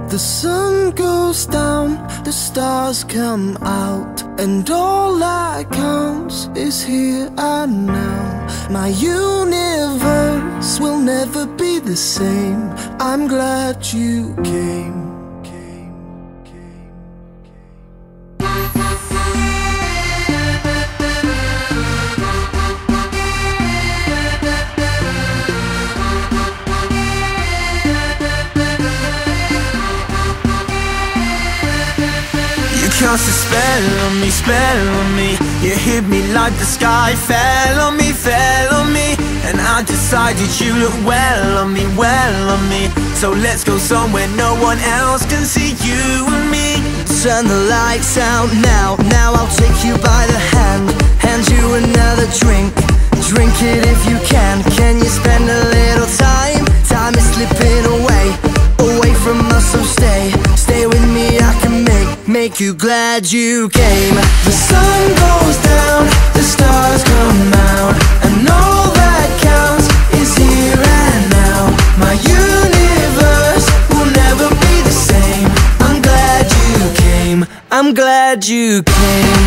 The sun goes down, the stars come out, and all that counts is here and now. My universe will never be the same. I'm glad you came. Cast a spell on me. You hit me like the sky fell on me, and I decided you look well on me, So let's go somewhere no one else can see you and me. Turn the lights out now, I'll take you by the hand, hand you another drink. Drink it if you can you spend a little time? Time is slipping away from us, so stay with me, I can make you glad you came. The sun goes down, the stars come out, and all that counts is here and now. My universe will never be the same. I'm glad you came. I'm glad you came.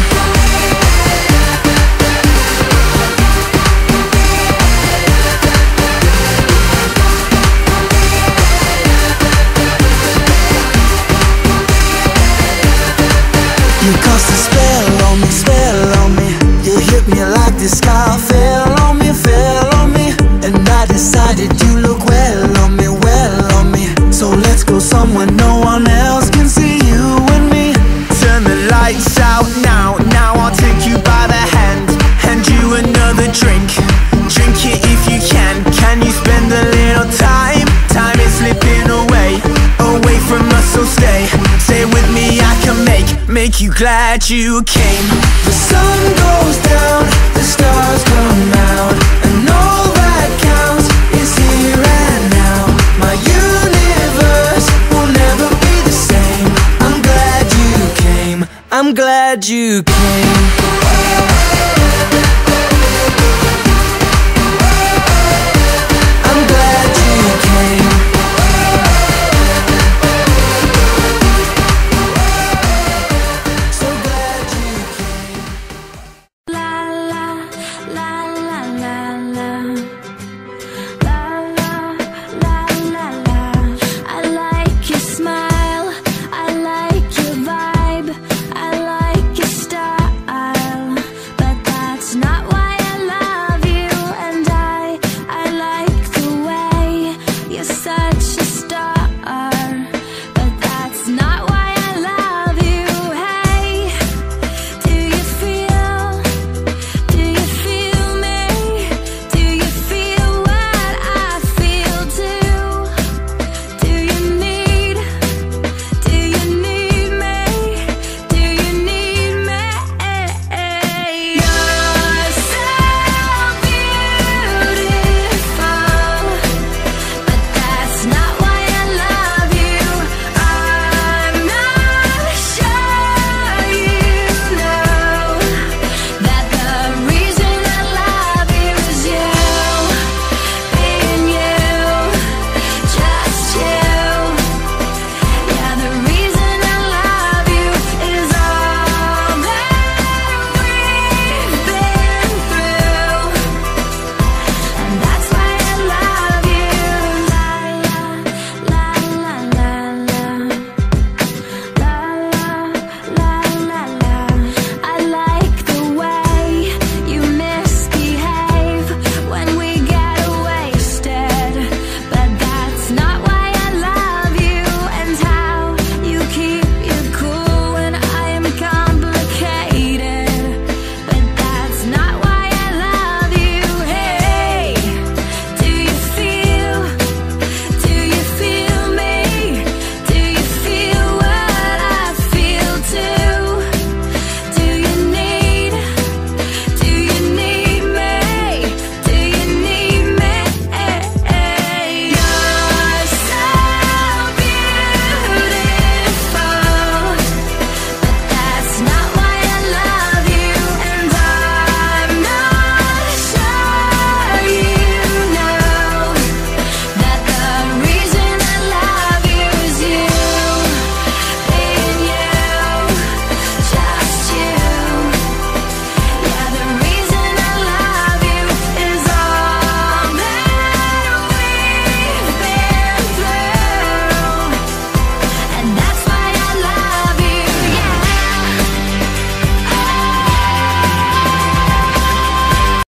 You cast a spell on me. You hit me like the sky fell on me, and I decided you look well on me, So let's go somewhere no one else can see you and me. Turn the lights out now, I'll take you by the hand, hand you another drink. Drink it if you can you spend a little time? Time is slipping away from us, so stay with me, I can make you glad you came. The sun goes down, the stars come out, and all that counts is here and now. My universe will never be the same. I'm glad you came. I'm glad you came.